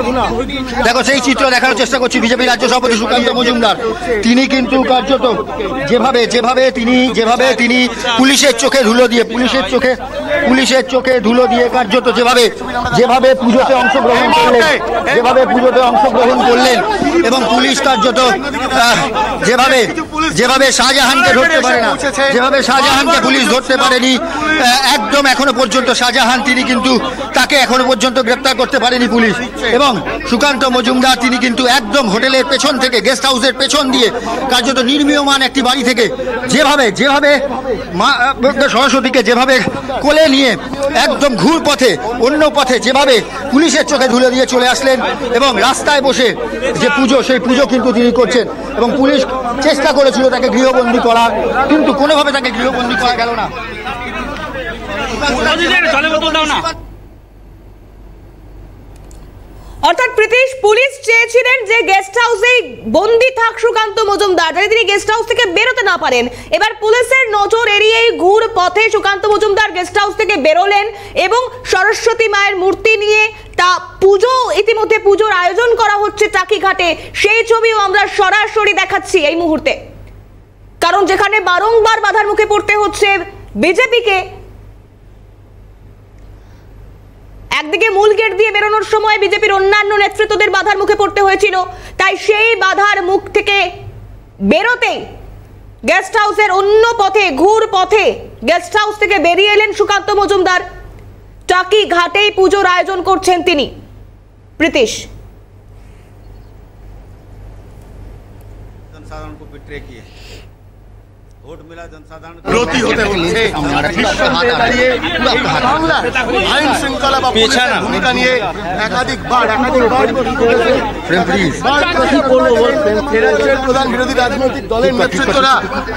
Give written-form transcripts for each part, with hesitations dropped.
দেখো সেই চিত্র দেখানোর চেষ্টা করছি। বিজেপি রাজ্য সভাপতি সুকান্ত মজুমদার তিনি কিন্তু কার্যত যেভাবে তিনি পুলিশের চোখে ধুলো দিয়ে কার্যত যেভাবে পুজোতে অংশগ্রহণ করলেন এবং পুলিশ কার্যত যেভাবে শাহজাহানকে ধরতে পারে না, যেভাবে শাহজাহানকে পুলিশ ধরতে পারেনি, একদম এখনো পর্যন্ত শাহজাহান তাকে এখনো পর্যন্ত গ্রেপ্তার করতে পারেনি পুলিশ। এবং সুকান্ত মজুমদার তিনি কিন্তু একদম হোটেলের পেছন থেকে, গেস্ট হাউসের পেছন দিয়ে কার্যত নির্মীয়মান একটি বাড়ি থেকে যেভাবে মা সরস্বতীকে যেভাবে কোলে নিয়ে একদম ঘুর পথে, অন্য পথে যেভাবে পুলিশের চোখে ধুলে দিয়ে চলে আসলেন এবং রাস্তায় বসে যে পুজো, সেই পুজো কিন্তু তিনি করছেন। এবং পুলিশ চেষ্টা করেছিল তাকে গৃহবন্দী করার, কিন্তু কোনোভাবে তাকে গৃহবন্দী করা গেল না। অর্থাৎ প্রীতিশ, পুলিশ চেয়েছিলেন যে গেস্ট হাউসে বন্দী থাক সুকান্ত মজুমদার, যাতে তিনি গেস্ট হাউস থেকে বেরোতে না পারেন। এবার পুলিশের নজর এড়িয়েই ঘুর পথে সুকান্ত মজুমদার গেস্ট হাউস থেকে বেরোলেন এবং সরস্বতী মায়ের মূর্তি নিয়ে ইতিমধ্যে পুজোর আয়োজন করা হচ্ছে টাকিঘাটে, সেই ছবিও আমরা সরাসরি দেখাচ্ছি এই মুহূর্তে। কারণ যেখানে বারংবার বাধার মুখে পড়তে হচ্ছে বিজেপিকে, একদিকে মূল গেট দিয়ে বেরোনোর সময় বিজেপির অন্যান্য নেতৃত্বদের বাধার মুখে পড়তে হয়েছিল, তাই সেই বাধার মুখ থেকে বেরোতেই গেস্ট হাউসের অন্য পথে, ঘুর পথে গেস্ট হাউস থেকে বেরিয়ে এলেন সুকান্ত মজুমদার। টাকি ঘাটেই পুজোর আয়োজন করছেন তিনি। প্রীতিশ, जनसाधारण को बिट्रे किए, ভোট মিলা জনসাধারণ বিরোধী হতে হচ্ছে আইন শৃঙ্খলা বা ভূমিকা নিয়ে একাধিকবার প্রধান বিরোধী রাজনৈতিক দলের নেতৃত্বরা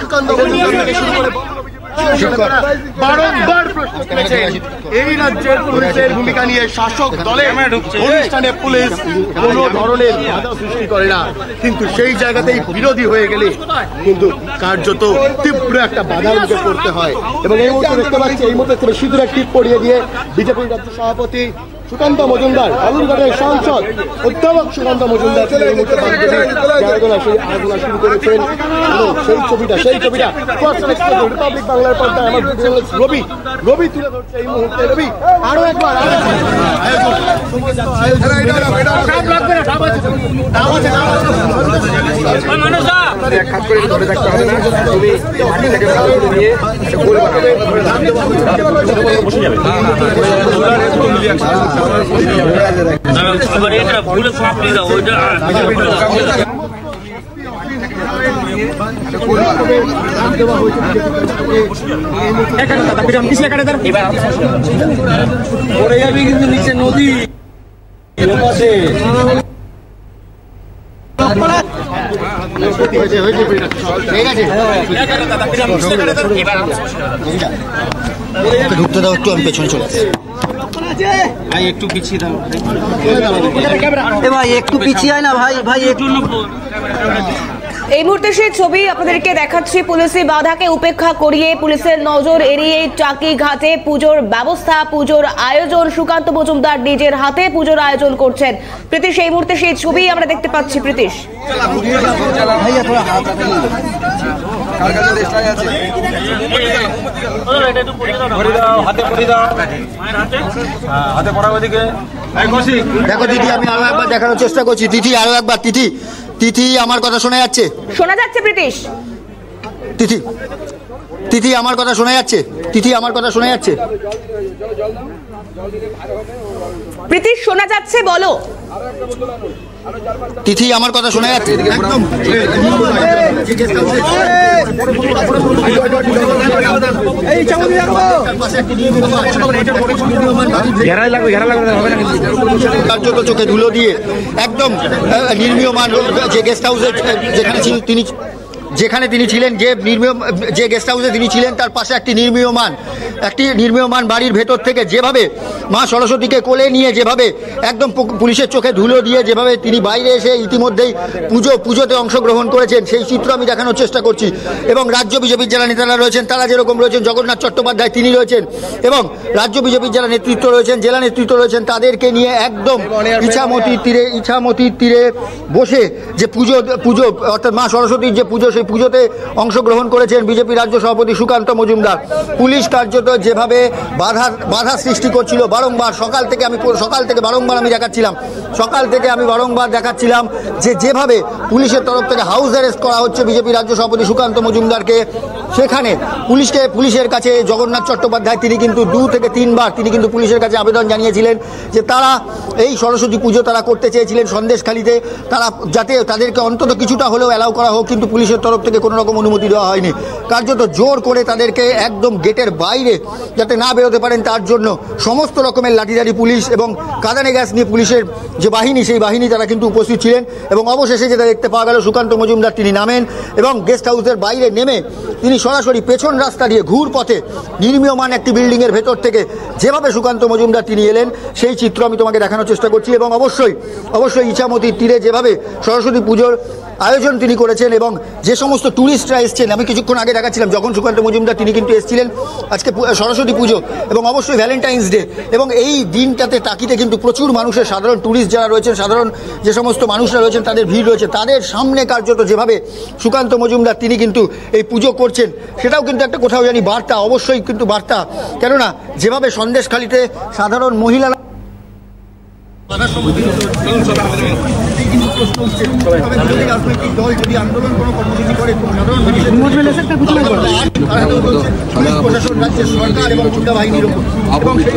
বারংবার প্রশ্ন তুলেছেন এই রাজ্যের পুলিশের ভূমিকা নিয়ে। শাসক দলের অনুষ্ঠানে পুলিশ কোন ধরনের বাধা সৃষ্টি করে না, কিন্তু সেই জায়গাতেই বিরোধী হয়ে গেলে কিন্তু কার্যত তীব্র একটা বাধার মুখে পড়তে হয়। এবং এই মুহূর্তে দেখতে পাচ্ছি, এই মুহূর্তে সিঁদুরের টিপ পরিয়ে দিয়ে বিজেপির রাজ্য সভাপতি সুকান্ত মজুমদার, বালুরঘাটের সাংসদ অধ্যাপক সুকান্ত মজুমদার এই মুহূর্তে আলোচনা শুরু করেছেন। সেই ছবিটা রিপাবলিক বাংলার পর্দায় আমার রবি তুলে ধরছে এই মুহূর্তে। রবি, আরো একবার নিচে নদী ঢুকতে দাও একটু, আমি পেছনে চলে আসি। ভাই একটু পিছিয়ে দাও, ভাই একটু পিছিয়ে আয় না ভাই একটু। এই মুহূর্তে সেই ছবি আপনাদেরকে দেখাচ্ছি। পুলিশি বাধাকে উপেক্ষা করিয়ে, পুলিশের নজর এড়িয়ে টাকি ঘাটে পুজোর ব্যবস্থা, পুজোর আয়োজন, সুকান্ত মজুমদার নিজের হাতে পুজোর আয়োজন করছেন। প্রীতিশ, এই মুহূর্তে সেই ছবি আমরা দেখতে পাচ্ছি। প্রীতিশ, দেখো দিদি, আমি আরো একবার দেখানোর চেষ্টা করছি। তিথি, আরো একবার। তিথি, আমার কথা শোনা যাচ্ছে? শোনা যাচ্ছে প্রীতিশ? তিথি আমার কথা শোনা যাচ্ছে? প্রীতিশ, শোনা যাচ্ছে, বলো। তিথি, আমার কথা শোনা যাচ্ছে? একদম কার্যত চোখে ধুলো দিয়ে একদম নির্মীয়মান যে গেস্ট হাউসে যেখানে তিনি যেখানে তিনি ছিলেন, যে গেস্ট হাউসে তিনি ছিলেন তার পাশে একটি নির্মীয়মান বাড়ির ভেতর থেকে যেভাবে মা সরস্বতীকে কোলে নিয়ে যেভাবে একদম পুলিশের চোখে ধুলো দিয়ে যেভাবে তিনি বাইরে এসে ইতিমধ্যেই পুজোতে অংশগ্রহণ করেছেন, সেই চিত্র আমি দেখানোর চেষ্টা করছি। এবং রাজ্য বিজেপির যারা নেতারা রয়েছেন তারা যেরকম রয়েছেন, জগন্নাথ চট্টোপাধ্যায় তিনি রয়েছেন, এবং রাজ্য বিজেপির যারা নেতৃত্ব রয়েছেন, জেলা নেতৃত্ব রয়েছেন, তাদেরকে নিয়ে একদম ইছামতির তীরে বসে যে পুজো অর্থাৎ মা সরস্বতীর যে পুজো, সেই পুজোতে অংশগ্রহণ করেছেন বিজেপি রাজ্য সভাপতি সুকান্ত মজুমদার। পুলিশ কার্যত যেভাবে বাধা সৃষ্টি করছিল বারংবার, সকাল থেকে বারংবার আমি দেখাচ্ছিলাম যে যেভাবে পুলিশের তরফ থেকে হাউস অ্যারেস্ট করা হচ্ছে বিজেপি রাজ্য সভাপতি সুকান্ত মজুমদারকে, সেখানে পুলিশের কাছে জগন্নাথ চট্টোপাধ্যায় তিনি কিন্তু 2 থেকে 3 বার তিনি কিন্তু পুলিশের কাছে আবেদন জানিয়েছিলেন যে তারা এই সরস্বতী পুজো তারা করতে চেয়েছিলেন সন্দেশখালিতে, তারা যাতে তাদেরকে অন্তত কিছুটা হলেও অ্যালাউ করা হোক, কিন্তু পুলিশের তরফ থেকে কোনো রকম অনুমতি দেওয়া হয়নি। কার্যত জোর করে তাদেরকে একদম গেটের বাইরে যাতে না বেরোতে পারেন তার জন্য সমস্ত রকমের লাঠিধারী পুলিশ এবং কাঁদানে গ্যাস নিয়ে পুলিশের যে বাহিনী, সেই বাহিনী তারা কিন্তু উপস্থিত ছিলেন। এবং অবশেষে যেটা দেখতে পাওয়া গেল, সুকান্ত মজুমদার তিনি নামেন এবং গেস্ট হাউসের বাইরে নেমে তিনি সরাসরি পেছন রাস্তা দিয়ে ঘুর পথে নির্মীয়মান একটি বিল্ডিংয়ের ভেতর থেকে যেভাবে সুকান্ত মজুমদার তিনি এলেন, সেই চিত্র আমি তোমাকে দেখানোর চেষ্টা করছি। এবং অবশ্যই ইছামতির তীরে যেভাবে সরস্বতী পুজোর আয়োজন তিনি করেছেন এবং যে সমস্ত ট্যুরিস্টরা এসছেন, আমি কিছুক্ষণ আগে দেখাচ্ছিলাম যখন সুকান্ত মজুমদার তিনি কিন্তু এসেছিলেন আজকে সরস্বতী পুজো এবং অবশ্যই ভ্যালেন্টাইন্স ডে, এবং এই দিনটাতে তাকিতে কিন্তু প্রচুর মানুষের, সাধারণ ট্যুরিস্ট যারা রয়েছেন, সাধারণ যে সমস্ত মানুষরা রয়েছেন তাদের ভিড় রয়েছে, তাদের সামনে কার্যত যেভাবে সুকান্ত মজুমদার তিনি কিন্তু এই পুজো করছেন, সেটাও কিন্তু একটা কোথাও জানি বার্তা, অবশ্যই কিন্তু বার্তা। কেননা যেভাবে সন্দেশখালিতে সাধারণ মহিলারা রাজনৈতিক দল যদি আন্দোলন কোনো কর্মসূচি করে প্রশাসন, রাজ্যের সরকার এবং গুন্ডা বাহিনীর উপর, এবং সেই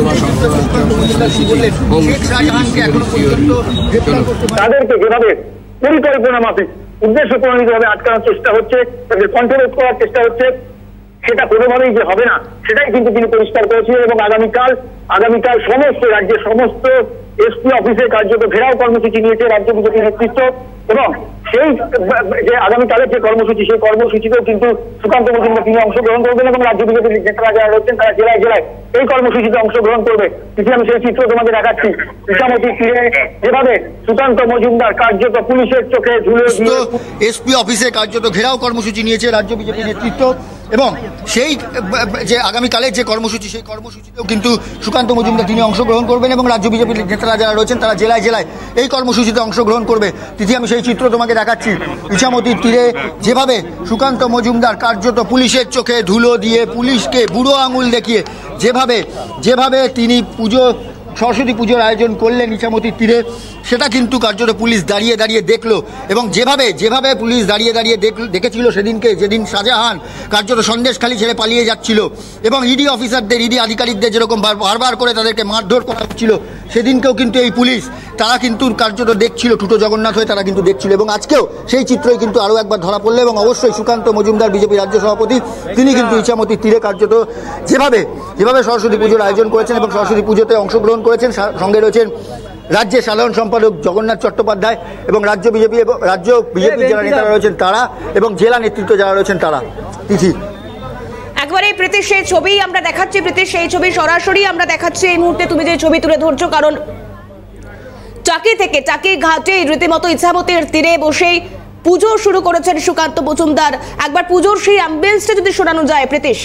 শেখ শাহজাহানকে এখনো পর্যন্ত তাদেরকে যেভাবে পরিকল্পনা মাফিক উদ্দেশ্য প্রণোদিতভাবে আটকানোর চেষ্টা হচ্ছে, তাদের কন্ট্রোল করার চেষ্টা হচ্ছে, সেটা কোনোভাবেই যে হবে না সেটাই কিন্তু তিনি পরিষ্কার করেছিলেন। এবং আগামীকাল সমস্ত রাজ্যের সমস্ত এসপি অফিসে কার্যত ঘেরাও কর্মসূচি নিয়েছে রাজ্য বিজেপির নেতৃত্ব, এবং সেই যে আগামীকালের যে কর্মসূচি, সেই কর্মসূচিতেও কিন্তু সুকান্ত মজুমদার তিনি অংশগ্রহণ করবেন এবং রাজ্য বিজেপির নেতারা যারা রয়েছেন তারা জেলায় জেলায় এই কর্মসূচিতে অংশগ্রহণ করবে। আমি সেই চিত্র তোমাকে দেখাচ্ছি। ইছামতির তীরে যেভাবে সুকান্ত মজুমদার কার্যত পুলিশের চোখে ধুলো দিয়ে এসপি অফিসে কার্যত ঘেরাও কর্মসূচি নিয়েছে রাজ্য বিজেপির নেতৃত্ব, এবং সেই যে আগামীকালের যে কর্মসূচি, সেই কর্মসূচিতেও কিন্তু সুকান্ত মজুমদার তিনি অংশগ্রহণ করবেন এবং রাজ্য বিজেপির নেতারা যারা রয়েছেন তারা জেলায় জেলায় এই কর্মসূচিতে অংশগ্রহণ করবে। তিথি, আমি সেই চিত্র তোমাকে দেখাচ্ছি। ইছামতির তীরে যেভাবে সুকান্ত মজুমদার কার্যত পুলিশের চোখে ধুলো দিয়ে, পুলিশকে বুড়ো আঙুল দেখিয়ে যেভাবে তিনি সরস্বতী পুজোর আয়োজন করলেন ইছামতির তীরে, সেটা কিন্তু কার্যত পুলিশ দাঁড়িয়ে দাঁড়িয়ে দেখলো। এবং যেভাবে পুলিশ দাঁড়িয়ে দাঁড়িয়ে দেখেছিল যেদিন শাহজাহান কার্যত সন্দেশখালি ছেড়ে পালিয়ে যাচ্ছিল এবং ইডি আধিকারিকদের যেরকম বারবার করে তাদেরকে মারধর করা হচ্ছিল, সেদিনকেও কিন্তু এই পুলিশ তারা কিন্তু কার্যত দেখছিল, টুটো জগন্নাথ হয়ে তারা কিন্তু দেখছিল। এবং আজকেও সেই চিত্রই কিন্তু আরও একবার ধরা পড়লো। এবং অবশ্যই সুকান্ত মজুমদার বিজেপি রাজ্য সভাপতি তিনি কিন্তু ইছামতির তীরে কার্যত যেভাবে সরস্বতী পুজোর আয়োজন করেছেন এবং সরস্বতী পুজোতে অংশগ্রহণ করেছেন, সঙ্গে রয়েছেন রাজ্যের সাধারণ সম্পাদক জগন্নাথ চট্টোপাধ্যায় এবং রাজ্য বিজেপির যারা নেতারা রয়েছেন তারা, এবং জেলা নেতৃত্ব যারা রয়েছেন তারা। তিথি, একবারে প্রীতি সেই ছবি আমরা দেখাচ্ছি, প্রীতি সেই ছবি সরাসরি আমরা দেখাচ্ছি এই মুহূর্তে, তুমি যে ছবি তুলে ধরছো, কারণ টাকি ঘাটে রীতিমতো ইছামতির তীরে বসেই পুজো শুরু করেছেন সুকান্ত মজুমদার। একবার পুজোর সেই অ্যাম্বিয়েন্সটা যদি শোনানো যায় প্রীতিশ।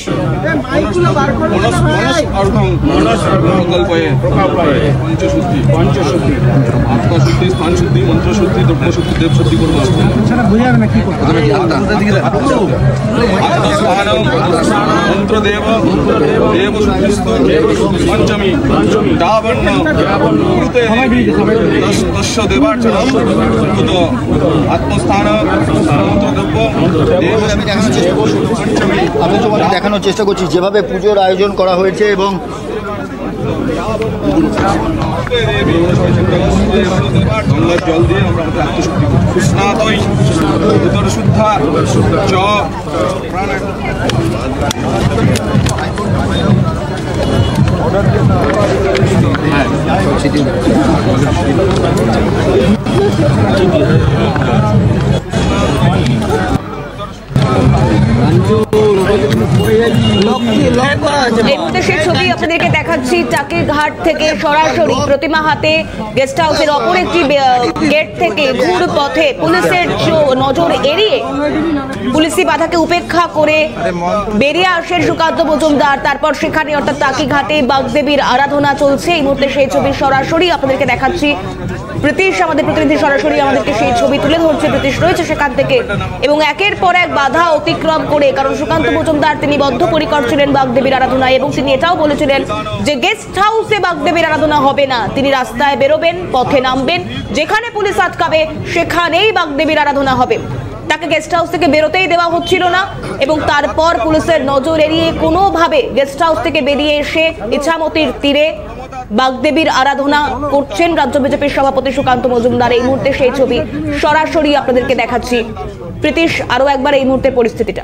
আমি তোমাকে দেখানোর চেষ্টা করছি যেভাবে পুজোর আয়োজন করা হয়েছে এবং গঙ্গার জল দিয়ে আমরা আমাদের আত্মশক্তি স্নাতই উত্তর শুদ্ধা চ এই মুহূর্তে সেই ছবি আপনাদেরকে দেখাচ্ছি টাকির ঘাট থেকে সরাসরি প্রতিমা হাতে গেস্ট হাউসের অপর একটি গেট থেকে ঘুর পথে পুলিশের নজর এড়িয়ে পুলিশি বাধাকে উপেক্ষা করে বেরিয়ে আসেন সুকান্ত মজুমদার। তারপর সেখানে অর্থাৎ টাকি ঘাটে বাগদেবীর আরাধনা চলছে। এই মুহূর্তে সেই ছবি সরাসরি আপনাদেরকে দেখাচ্ছি। প্রীতিশ আমাদের প্রতিনিধি সরাসরি আমাদেরকে সেই ছবি তুলে ধরছে। প্রীতিশ রয়েছে সেখান থেকে এবং একের পর এক বাধা অতিক্রম করে, কারণ সুকান্ত মজুমদার তিনি বদ্ধপরিকর ছিলেন বাগদেবীর আরাধনায় এবং তিনি এটাও বলেছিলেন যে গেস্ট হাউসে বাগদেবীর আরাধনা হবে না, তিনি রাস্তায় বেরোবেন, পথে নামবেন, যেখানে পুলিশ আটকাবে সেখানেই বাগদেবীর আরাধনা হবে। তাকে গেস্ট হাউস থেকে বেরোতেই দেওয়া হচ্ছিল না এবং তারপর পুলিশের নজর এড়িয়ে কোনোভাবে গেস্ট হাউস থেকে বেরিয়ে এসে ইছামতির তীরে বাগদেবীর আরাধনা করছেন রাজ্য বিজেপির সভাপতি সুকান্ত মজুমদার। এই মুহূর্তে সেই ছবি সরাসরি আপনাদেরকে দেখাচ্ছি। প্রীতিশ, আরো একবার এই মুহূর্তের পরিস্থিতিটা।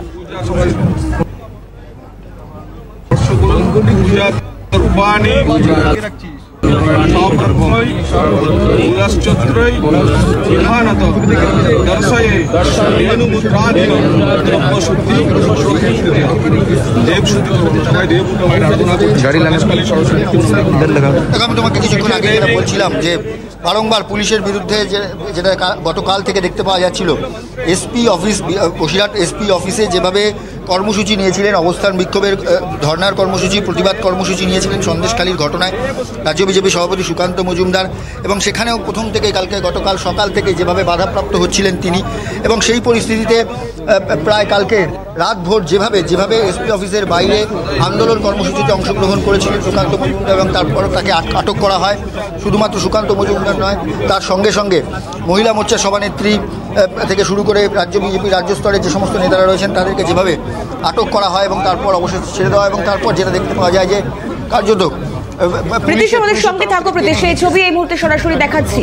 আমি তোমাকে কিছুক্ষণ আগে যেটা বলছিলাম যে বারংবার পুলিশের বিরুদ্ধে যেটা গতকাল থেকে দেখতে পাওয়া যাচ্ছিল, এসপি অফিস বসিরহাট এসপি অফিসে যেভাবে কর্মসূচি নিয়েছিলেন, অবস্থান বিক্ষোভের ধর্নার কর্মসূচি, প্রতিবাদ কর্মসূচি নিয়েছিলেন সন্দেশখালীর ঘটনায় রাজ্য বিজেপি সভাপতি সুকান্ত মজুমদার, এবং সেখানেও প্রথম থেকে গতকাল সকাল থেকে যেভাবে বাধাপ্রাপ্ত হচ্ছিলেন তিনি, এবং সেই পরিস্থিতিতে প্রায় কালকে রাতভর যেভাবে এসপি অফিসের বাইরে আন্দোলন কর্মসূচিতে অংশগ্রহণ করেছিলেন সুকান্ত মজুমদার, এবং তারপর তাকে আটক করা হয়। শুধুমাত্র সুকান্ত মজুমদার নয়, তার সঙ্গে সঙ্গে মহিলা মোর্চার সভানেত্রী থেকে শুরু করে রাজ্য বিজেপি রাজ্য স্তরের যে সমস্ত নেতারা রয়েছেন তাদেরকে যেভাবে আটক করা হয় এবং তারপর অবশেষে ছেড়ে দেওয়া, এবং তারপর যেটা দেখতে পাওয়া যায় যে কার্যত প্রীতিশ আমাদের সঙ্গে থাকো। প্রীতিশ, এই ছবি এই মুহূর্তে সরাসরি দেখাচ্ছি।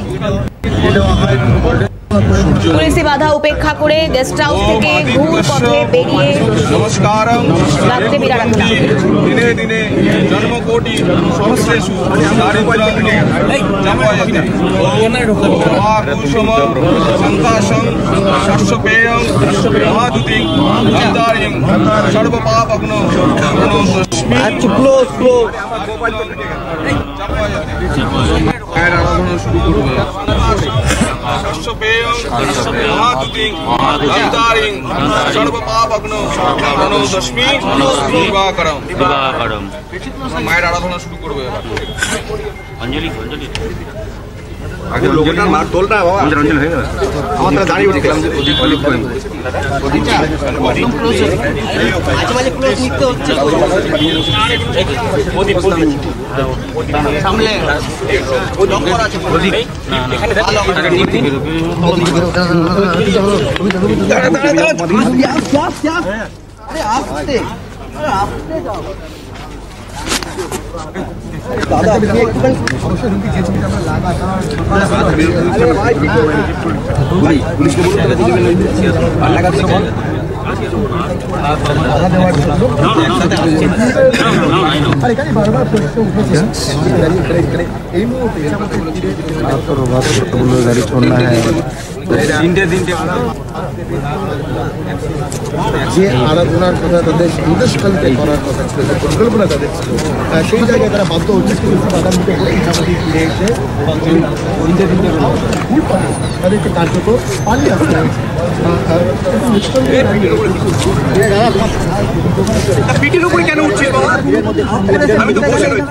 পুলিশি বাধা উপেক্ষা করে গেস্ট হাউস থেকে ঘুর পথে বেরিয়ে বাগদেবীর আরাধনা। দিনে দিনে জন্মকোটি সহস্রেষু মহাপুরুষম সংকাশং শাশ্বপেয়ং মহাদুতিং ধন্তারিং সর্বপাপগ্ন প্রণতস্মি। আরাধনা শুরু করবে। শাশ্বপেয়ং মহাদুতিং ধন্তারিং সর্বপাপগ্ন প্রণতস্মি দিবাকরম। মায়ের আরাধনা শুরু করবে। অঞ্জলি অঞ্জলি আগে লোকটার মার তোলটা বাবা অঞ্জলি হয়ে গেল। আমার তো দাঁড়িয়ে উঠলাম যে ওদিক ওদিক করে মাঝে মাঝে ক্লোজ নিতে হচ্ছে ওদিক সামনে ডক্টর আছে ওদিক এখানে ভালো আরে আস্তে আস্তে যাও দাদা আপনি একটুখানি অবশ্যই রুটি যে ছবিটা আমরা লাগাতাম আরে ভাই পুলিশকে বলতে আর লাগাতে বল আরে কানে বারবার প্রশ্ন উঠেছে এই মুহূর্তে বলো গাড়ি छोड़ना है তিনটে যে আরাধনার কথা তাদের সন্দেশখালীতে করার কথা ছিল, পরিকল্পনা তাদের ছিল, সেই জায়গায় তারা বাধ্য হচ্ছে বাগানকে ফিরে এসে তাদেরকে কার্যত পালিয়ে আসতে হয়েছে। পিঠের উপরে কেন উঠছে আমি তো বসে নই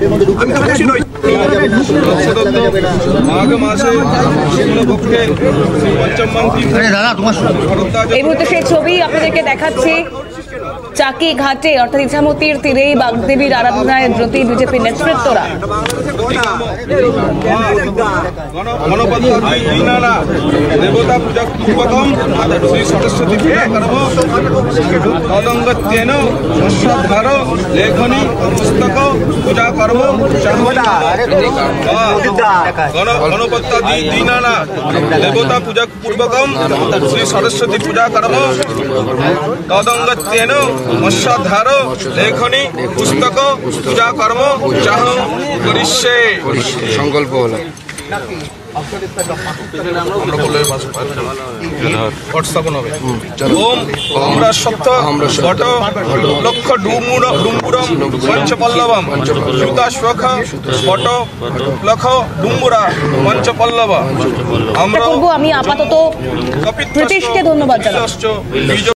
এই মুহূর্তে সেই ছবি আপনাদেরকে দেখাচ্ছি। চাকি ঘাটে অর্থাৎ ইছামতির তীরে বাগদেবীর আরাধনায় ব্রতী বিজেপির নেতৃত্বরা। দেবতা পূজা পূর্বকম শ্রী সরস্বতী তদঙ্গত্যেন সশ্রদ্ধার লেখনী পুস্তক পূজা কর্ম গণপত্যাদি দীনানাথ দেবতা পূজা পূর্বকম শ্রী সরস্বতী পূজা কর্ম তদঙ্গত্যেন মৎস্যধার লেখনী পুস্তক পূজা কর্ম চাহ করিষ্যে। সংকল্প হলো আমরা বলে স্থাপন হবে। ওম আমরা সত্য ঘট লক্ষ ডুম্বুরম পঞ্চপল্লবম সুতাশ্বখ পট লক্ষ ডুম্বুরা পঞ্চপল্লব আমরা আমি আপাতত প্রীতিশকে ধন্যবাদ জানাই।